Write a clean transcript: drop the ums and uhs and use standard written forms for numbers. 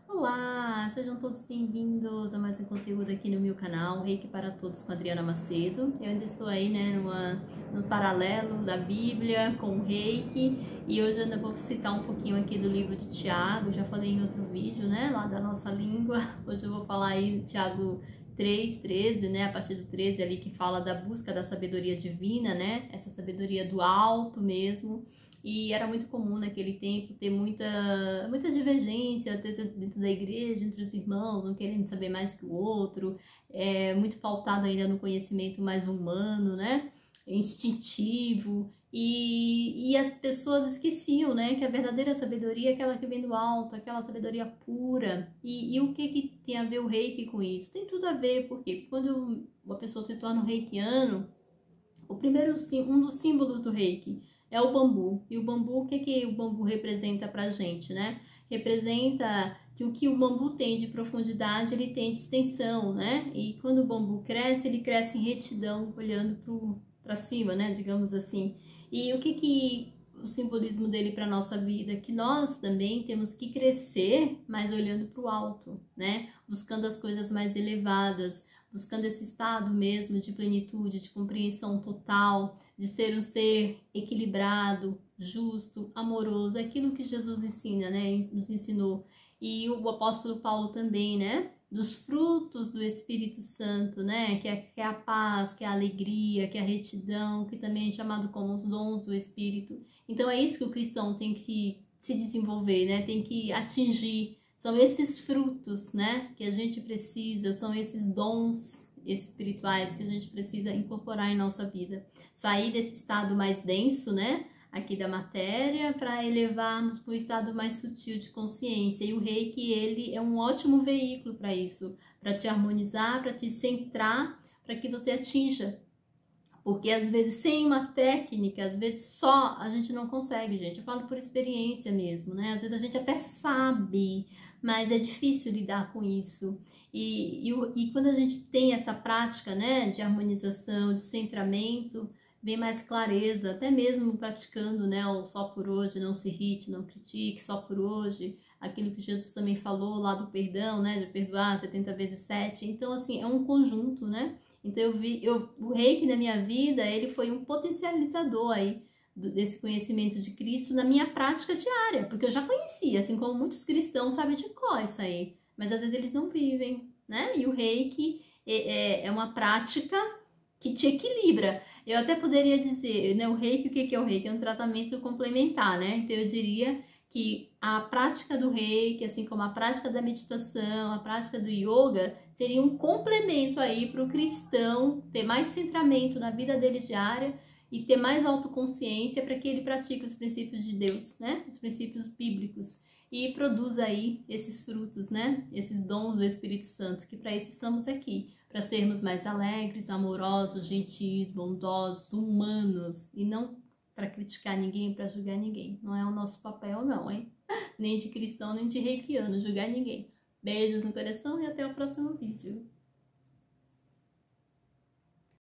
Olá, sejam todos bem-vindos a mais um conteúdo aqui no meu canal, Reiki para Todos com Adriana Macedo. Eu ainda estou aí, no paralelo da Bíblia com o Reiki, e hoje eu ainda vou citar um pouquinho aqui do livro de Tiago. Já falei em outro vídeo, lá da nossa língua. Hoje eu vou falar aí de Tiago 3:13, a partir do 13 ali, que fala da busca da sabedoria divina, essa sabedoria do alto mesmo. E era muito comum naquele tempo ter muita divergência dentro da igreja, entre os irmãos, um querendo saber mais que o outro, muito pautado ainda no conhecimento mais humano, instintivo, e as pessoas esqueciam, que a verdadeira sabedoria é aquela que vem do alto, aquela sabedoria pura. E o que tem a ver o Reiki com isso? Tem tudo a ver, por quê? Porque quando uma pessoa se torna um reikiano, um dos símbolos do Reiki é o bambu. E o bambu, o que o bambu representa pra gente, Representa que o bambu tem de profundidade, ele tem de extensão, E quando o bambu cresce, ele cresce em retidão, olhando para cima, digamos assim. E o que o simbolismo dele para nossa vida? Que nós também temos que crescer, mas olhando para o alto, Buscando as coisas mais elevadas, buscando esse estado mesmo de plenitude, de compreensão total, de ser um ser equilibrado, justo, amoroso, aquilo que Jesus ensina, nos ensinou. E o apóstolo Paulo também, dos frutos do Espírito Santo, que é a paz, que é a alegria, que é a retidão, que também é chamado como os dons do Espírito. Então é isso que o cristão tem que se desenvolver, tem que atingir. São esses frutos, que a gente precisa, são esses dons espirituais que a gente precisa incorporar em nossa vida. Sair desse estado mais denso, aqui da matéria, para elevarmos para o estado mais sutil de consciência. E o Reiki, ele é um ótimo veículo para isso, para te harmonizar, para te centrar, para que você atinja. Porque às vezes sem uma técnica, às vezes só a gente não consegue, gente. Eu falo por experiência mesmo, Às vezes a gente até sabe, mas é difícil lidar com isso. E quando a gente tem essa prática, de harmonização, de centramento, vem mais clareza, até mesmo praticando, o só por hoje, não se irrite, não critique, só por hoje. Aquilo que Jesus também falou lá do perdão, de perdoar 70 vezes 7. Então, assim, é um conjunto, Então o Reiki na minha vida, ele foi um potencializador aí desse conhecimento de Cristo na minha prática diária, porque eu já conhecia, assim como muitos cristãos sabem de cor isso aí, mas às vezes eles não vivem, E o Reiki é uma prática que te equilibra. Eu até poderia dizer, o Reiki, o que é o Reiki? É um tratamento complementar, Então eu diria que a prática do Reiki, assim como a prática da meditação, a prática do yoga, seria um complemento aí para o cristão ter mais centramento na vida dele diária e ter mais autoconsciência para que ele pratique os princípios de Deus, Os princípios bíblicos, e produza aí esses frutos, Esses dons do Espírito Santo, que para isso estamos aqui, para sermos mais alegres, amorosos, gentis, bondosos, humanos, e não para criticar ninguém, para julgar ninguém. Não é o nosso papel não, hein? Nem de cristão, nem de reikiano, julgar ninguém. Beijos no coração e até o próximo vídeo.